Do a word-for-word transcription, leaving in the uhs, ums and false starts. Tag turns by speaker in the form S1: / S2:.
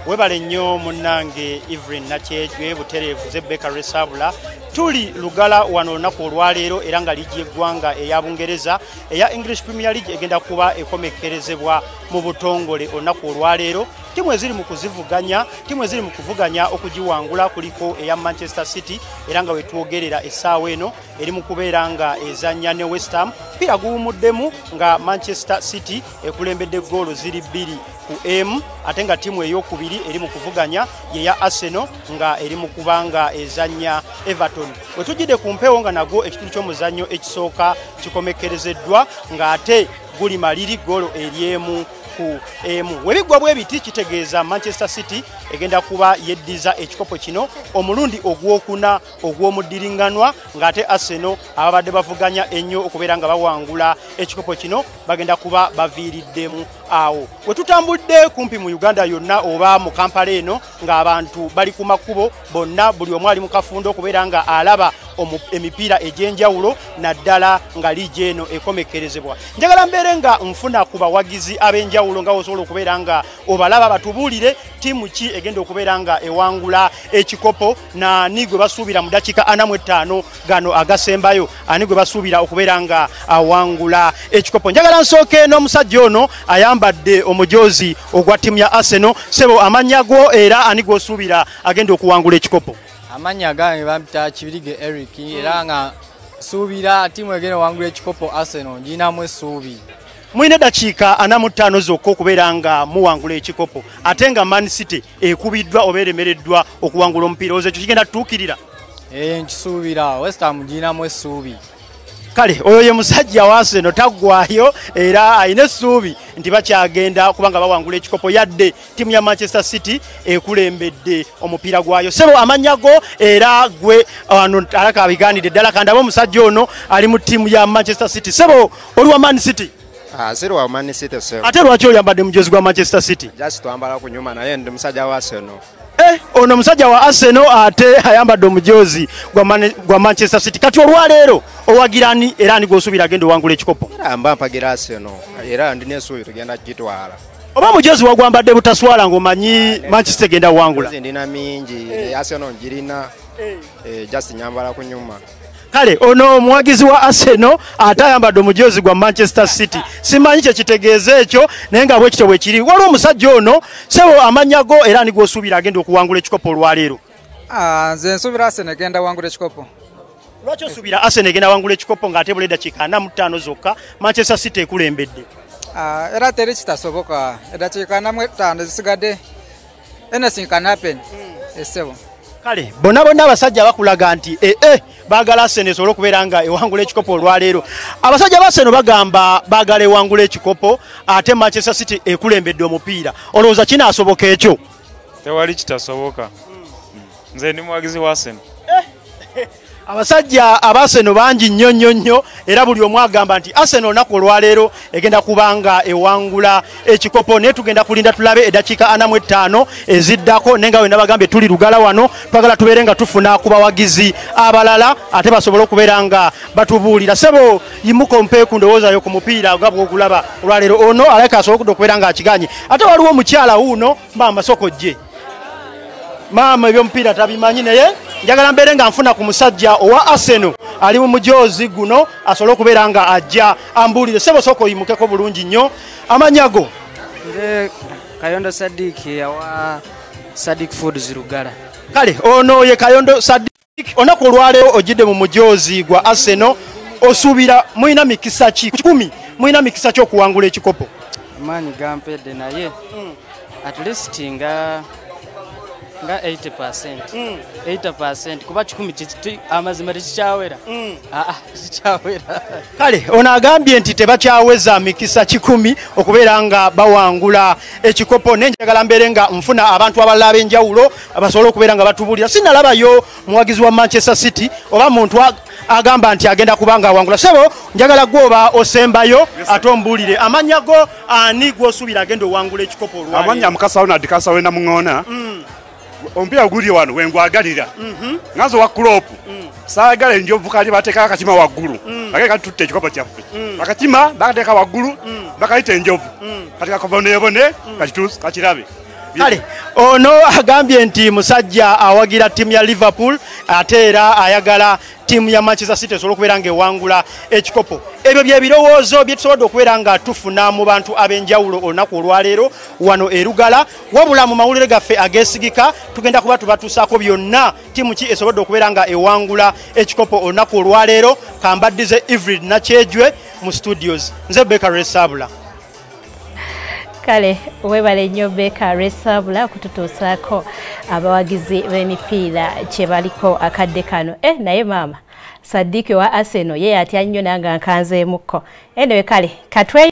S1: webale nnyo munnange Evelyn Nakyejwe butereevu Zebeka Resabula tuli lugala wano olunaku olwaleero era nga ligi eggwanga eya Bungereza eya English Premier League egenda kuba ekomekkerezebwa mu butongole olunaku olwaleero. Timu eziri mu kuzivuganya timu eziri mu kuvuganya okugiwangula kuliko eya Manchester City era nga wetwogerera essaawa eno eri mu kubeera nga ezannya ne West Ham pira guwumuddemu nga Manchester City ekulembedde goolo ziri bbiri ku M ate nga timu ey'okubiri eri mu kuvuganya yeya Arsenal nga eri mu kubanga ezannya Everton. Wetujjidde ku mpewo nga nagwo ekitundu ky'omuzannyo ekisooka kikomekkerezeddwa nga ate guli maliri goolo eryemu ku emu. Webigwa bwe biti kitegeeza Manchester City egenda kuba yeddiza ekikopo kino omulundi ogwokuna ogw'omuddiringanwa ng'ate Arsenal ababadde bavuganya ennyo okubeera nga bawangula ekikopo kino bagenda kuba baviiriddemu awo. We tutambudde kumpi mu Uganda yonna oba mu Kampala eno ng'abantu bali ku makubo bonna buli omu ali mu kafundo okubeera nga alaba emipiira egy'enjawulo naddala nga liigi eno ekomekkerezebwa. Njagala mbeere nga nfuna ku bawagizi ab'enjawulo nga osobola okubeera nga obalaba batubuulire tiimu ki egenda okubeera nga ewangula ekikopo na ani gwe basuubira mu dakiika ana mu etaano gano agasembayo ani gwe basuubira okubeera nga awangula ekikopo. Njagala nsooke n'omusajja ono ayambadde omujoozi ogwa ttiimu ya Arsenal. Sebo amannya go era ani gw'osuubira agenda okuwangula ekikopo?
S2: Amanya gange bampita Kibirige Eric era nga suubira timu egenda wangula ekikopo Arsenal njinamu essuubi.
S1: Mwine dakiika ana mu ttaano zokka okubeera nga muwangula ekikopo ate nga Man City ekubiddwa oba eremereddwa okuwangula omupiira ozo ekyo kigenda tutuukirira?
S2: Eh, nkisuubira West Ham njinamu essuubi.
S1: Kale oyo ye musajja wa Arsenal taggwayo era ayina essuubi nti bakyagenda kubanga bawangula ekikopo yadde tiimu ya Manchester City ekulembedde omupiira gwayo. Sebo amannya go era gwe wano alaka abigaanidde ddala kandaba omusajja ono ali mu tiimu ya Manchester City. Sebo oli wa Man City?
S3: Ah, sero wa Man City sebo.
S1: Ate lwaki oyambadde mujoozi gwa Manchester City?
S3: Just twambala ku nyuma naye ndi musajja wa Arsenal.
S1: Eh, ono musajja wa Arsenal ate ayambadde omujoozi gwa, man, gwa Manchester City. Kati olwaleero owagirani era ani gw'osuubira agenda owangula ekikopo?
S3: Era mba mpagira Arsenal era ndi n'essuubi tugenda kugitwala.
S1: Oba mujoozi wagwambadde butaswala ng'omanyi Manchester egenda wangula?
S3: Ndina mingi eh. Arsenal njirina eh. Eh, just nyambala ku nyuma.
S1: Kale ono omuwagizi wa Arsenal ate ayambadde omujoozi gwa Manchester City. Simanyi kye kitegeeza ekyo naye nga bwe kityo bwe kiri. Waliwo omusajja ono Sebo amannya go era ani gw'osuubira agenda okuwangula ekikopo olwaleero?
S4: Ah, nze nsuubira Arsenal egenda wangula ekikopo.
S1: Lwaki osuubira Arsenal egenda wangula ekikopo ng'ate buli eddakiika ana mu ttaano zokka Manchester City ekulembedde?
S4: Ah, era teri kitasoboka. Eddakiika ana mu ttaano zisigadde. Anything can happen. Mm. Esebo.
S1: Kale bonna bonna abasajja bakulaga nti eh eh baagala Arsenal esobole okubeera nga ewangula ekikopo olwaleero. Abasajja ba Arsenal bagamba baagala ewangula ekikopo ate Manchester City ekulembedde omupiira. Olowooza kinaasoboka ekyo?
S5: Tewali kitasoboka. Nze ndi muwagizi wa Arsenal.
S1: Abasajja aba Arsenal bangi nnyo nnyo nnyo era buli omu agamba nti Arsenal olunaku olwaleero egenda kubanga ewangula ekikopo naye tugenda kulinda tulabe eddakiika ana mu etaano eziddako naye nga wena bagambye tuli lugala wano twagala tubeere nga tufuna ku bawagizi abalala ate basobole okubeera nga batubuulira. Sebo yimuka ompeeku ndowoozayo ku mupiira nga bw'ogulaba olwaleero ono alabika asobole okubeera nga akiganye ate waliwo omukyala wuuno maama sokojje maama ebyomupiira tabimanyi naye njagala mbeere nga nfuna ku musajja owa Arsenal ali mu mujoozi guno asobole okubeera nga ajja ambuulire. Sebo soko yimukeko bulungi nnyo amannya go?
S6: Nze Kayondo Sadik yawa Sadik Foods Lugala.
S1: Kale ono ye Kayondo Sadik onaku olwaleero ojjidde mu mujoozi gwa Arsenal osuubira muyina mikisa ki kikumi muyina mikisa ki okuwangula ekikopo?
S6: Amaanyi gampedde naye mm. at least nga nga eighty percent. Mm. eighty percent kuba kikumi amazima tekikyawera. Mm. Ah, tekikyawera.
S1: Kale ono agambye nti tebakyaweza mikisa kikumi okubeera nga bawangula ekikopo. Nenjagala mbeere nga nfuna abantu abalala ab'enjawulo abasobole okubeera nga batubuulira. Sinnalabayo muwagizi wa Manchester City oba muntu agamba nti agenda kubanga awangula. Sebo njagala gwoba osembayo yes, ate ombuulire amannya go ani gw'osuubira agenda owangula ekikopo olwaleero?
S7: Amanya Mukasa Ronald Kasawe na Muŋŋoona. Mm. Ompira guli wano wengwagalira. Mhm. Ngazo wa Klopp. Mm. Saagala enjovu kali bateeka akakima waggulu. Mm. Bageka tutte ekikopo kyaffe. Mm. Akakima bakateeka waggulu, mm. bakaita enjovu. Mm. Katika kabone bone, mm. kachitusi kachirabe.
S1: kale ono agambye nti musajja awagira timu ya Liverpool ate era ayagala timu ya Manchester City esobola okubeera ng'ewangula ekikopo. Ebyo bye birowoozo bye tusobodde okubeera nga tufuna mu bantu ab'enjawulo olunaku olwaleero wano e Lugala, wabula mu mawulire gaffe ageesigika tugenda kuba tubatuusaako byonna timu ki esobodde okubeera nga ewangula ekikopo olunaku olwaleero. Kambaddize Ivrid Nakyejwe mu studios, nze Beka Resabula.
S8: Kale webale nnyo Beka Resabula kututuusaako abawagizi b'emipiira kye baliko akadde kano. Eh naye maama Sadiki wa Arsenal ye atya nnyo nanga nkanzeemukko. Anyway kale katwe